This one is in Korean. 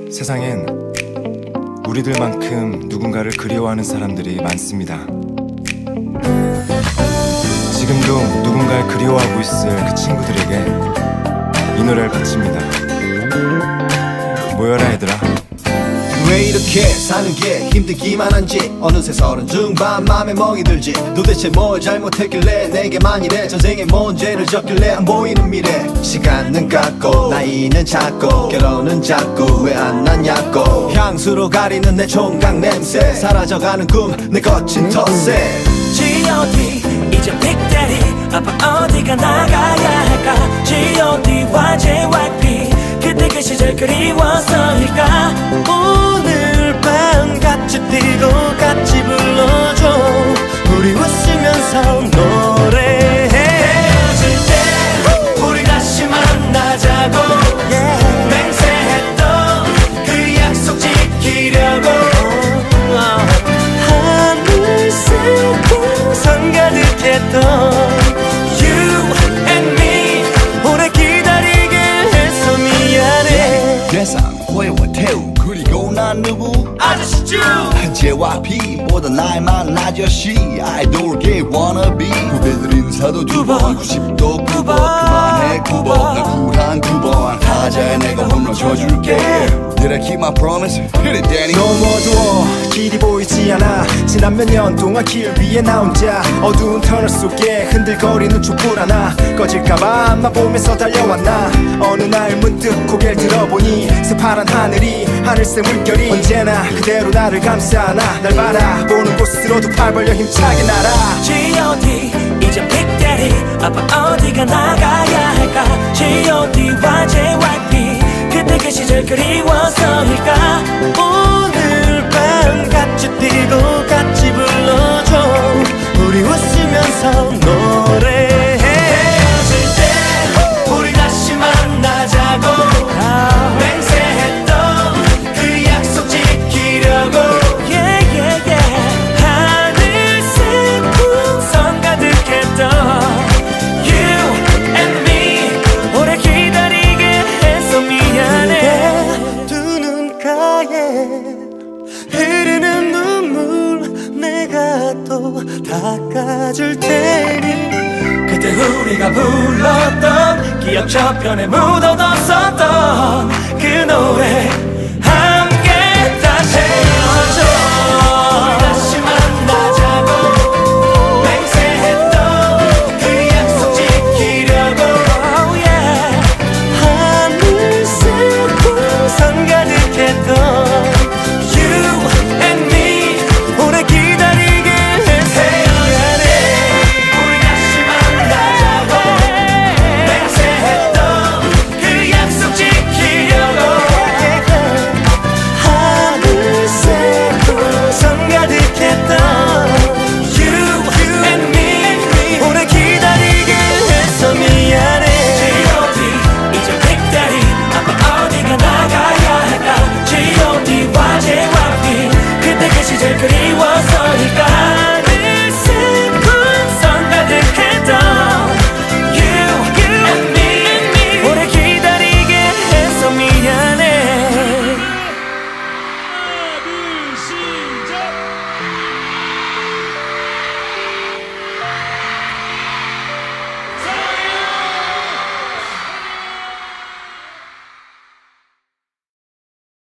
세상엔 우리들만큼 누군가를 그리워하는 사람들이 많습니다. 지금도 누군가를 그리워하고 있을 그 친구들에게 이 노래를 바칩니다. 모여라 얘들아. 왜 이렇게 사는 게 힘들기만 한지 어느새 30 중반 맘에 멍이 들지. 도대체 뭘 잘못했길래 내게만 이래. 전생에 뭔 죄를 졌길래 안 보이는 미래. 시간은 갔고 나이는 작고 결혼은 작고 왜 안 났냐고. 향수로 가리는 내 총각 냄새. 사라져가는 꿈 내 거친 텃세. G.O.D 이제 빅데리 아빠 어디가 나가야 할까. G.O.D와 JYP 그때 그 시절 그리워서일까. 오늘 밤 같이 뛰고 같이 불러줘. 우리 웃으면서 노래해. 헤어질 때 우리 다시 만나자고 맹세했던 그 약속 지키려고. 하늘 새고 선 가득했던 You and me 오래 기다리게 해서 미안해. 대상 호해와 태우 그리고 난 누구 아저씨죠. JYP보다 나이 많은 아저씨 아이돌계 wannabe. 후배들 인사도 2번 90도 9번 그만해 9번 날 쿨한 9번 하자에 내가 홈런 쳐줄게. Did I keep my promise? Hit it Danny. 너무 어두워 길이 보이지 않아. 지난 몇 년 동안 길 위에 나 혼자 어두운 터널 속에 흔들거리는 촛불 하나 꺼질까봐 앞만 보면서 달려왔나. 어느 날 문득 고개를 들어보니 새파란 하늘이 하늘색 물결이 언제나 그대로 나를 감싸나. 날 바라보는 곳으로도 팔 벌려 힘차게 날아. G.O.D 이제 빅데리 아빠 어디가 나가야 할까. G.O.D와 JYP 그때 그 시절 그리워서일까. 오늘 밤 같이 뛰고 같이 불러줘. 우리 웃으면서 노래해. 헤어질 때 우리 다시 만나자고 맹세했던 그 약속 지키려고. 하늘 새고 선 가득했던 You and me 오래 기다리게 해서 미안해. 두 눈가에 흐르는 눈물 내가 또 닦아줄 테니. 그때 우리가 불렀던 기억 저편에 묻어뒀었던 그 노래